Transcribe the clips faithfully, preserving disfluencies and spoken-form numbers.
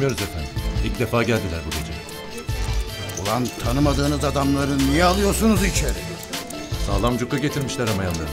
Bilmiyoruz efendim. İlk defa geldiler bu gece. Ulan tanımadığınız adamları niye alıyorsunuz içeri? Sağlam cukka getirmişler ama yanlarında.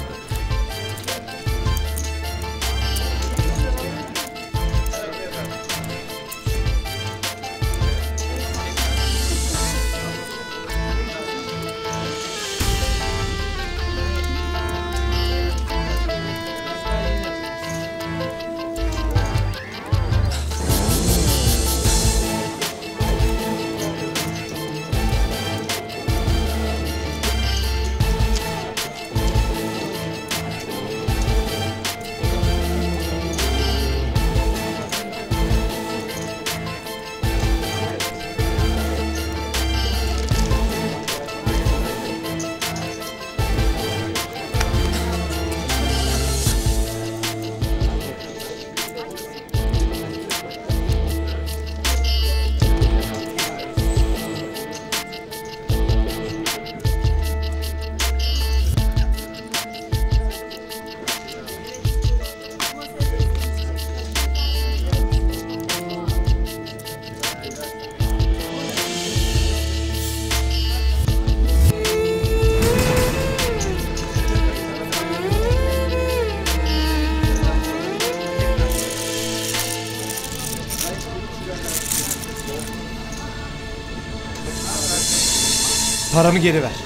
Paramı geri ver.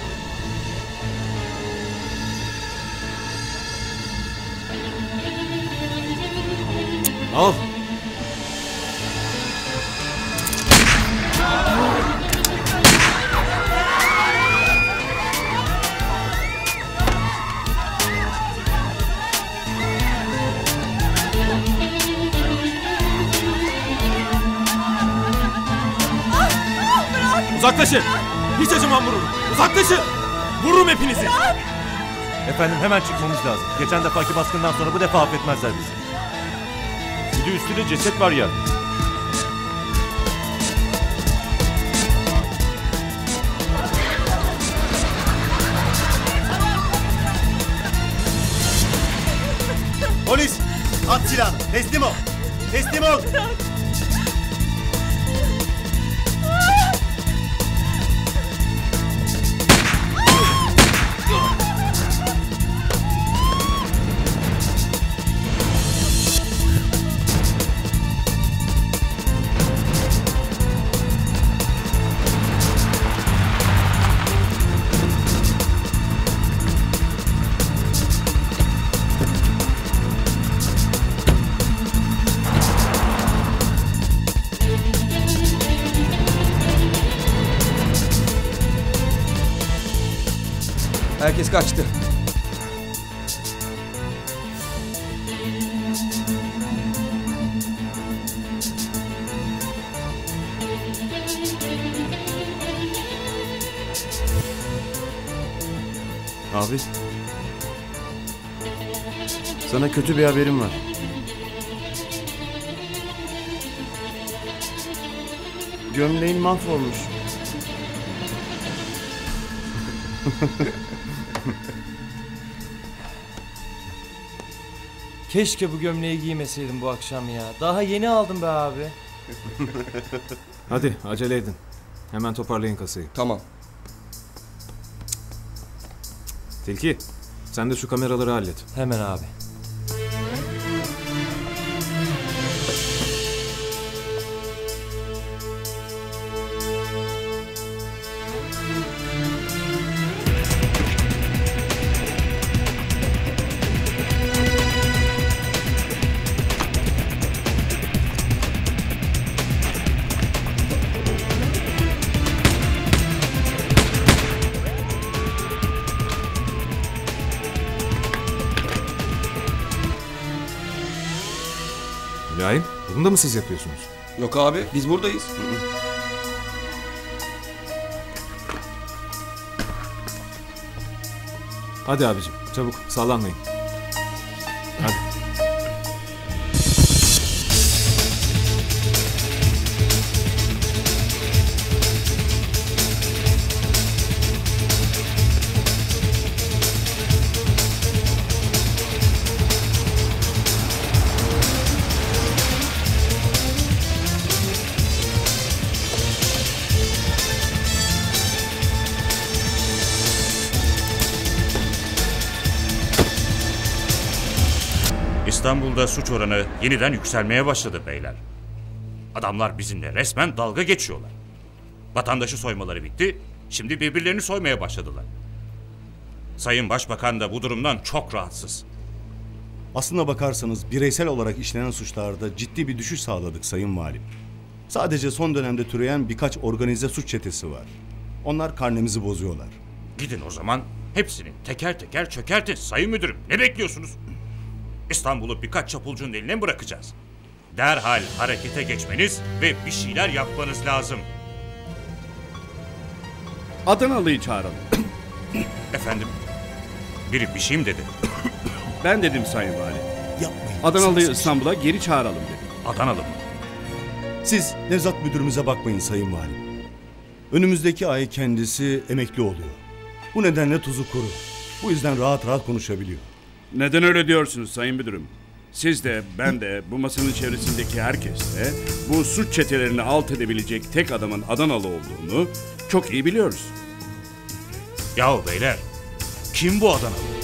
Al. Uzaklaşın! Hiç acımam vururum. Uzaklaşın! Vururum hepinizi! Bırak! Efendim hemen çıkmamız lazım. Geçen defaki baskından sonra bu defa affetmezler bizi. Bir de üstünde ceset var ya. Polis! At silahını! Teslim ol! Teslim ol! Bırak! Herkes kaçtı. Abi. Sana kötü bir haberim var. Gömleğin mahvolmuş. Keşke bu gömleği giymeseydim bu akşam ya. Daha yeni aldım be abi. Hadi acele edin. Hemen toparlayın kasayı. Tamam. Tilki, sen de şu kameraları hallet. Hemen abi. Mülayim, bunu da mı siz yapıyorsunuz? Yok abi, biz buradayız. Hadi abicim, çabuk sallanmayın. Hadi. İstanbul'da suç oranı yeniden yükselmeye başladı beyler. Adamlar bizimle resmen dalga geçiyorlar. Vatandaşı soymaları bitti, şimdi birbirlerini soymaya başladılar. Sayın Başbakan da bu durumdan çok rahatsız. Aslına bakarsanız bireysel olarak işlenen suçlarda ciddi bir düşüş sağladık Sayın Valim. Sadece son dönemde türeyen birkaç organize suç çetesi var. Onlar karnemizi bozuyorlar. Gidin o zaman hepsini teker teker çökertin sayın müdürüm. Ne bekliyorsunuz? İstanbul'u birkaç çapulcunun eline mi bırakacağız? Derhal harekete geçmeniz ve bir şeyler yapmanız lazım. Adanalı'yı çağıralım. Efendim, biri bir şey mi dedi? Ben dedim Sayın Vali. Yapmayın. Adanalı'yı İstanbul'a geri çağıralım dedim. Adanalı mı? Siz Nevzat Müdürümüze bakmayın Sayın Valim. Önümüzdeki ay kendisi emekli oluyor. Bu nedenle tuzu kuru. Bu yüzden rahat rahat konuşabiliyor. Neden öyle diyorsunuz Sayın Müdürüm? Siz de, ben de, bu masanın çevresindeki herkes de bu suç çetelerini alt edebilecek tek adamın Adanalı olduğunu çok iyi biliyoruz. Yahu beyler, kim bu Adanalı?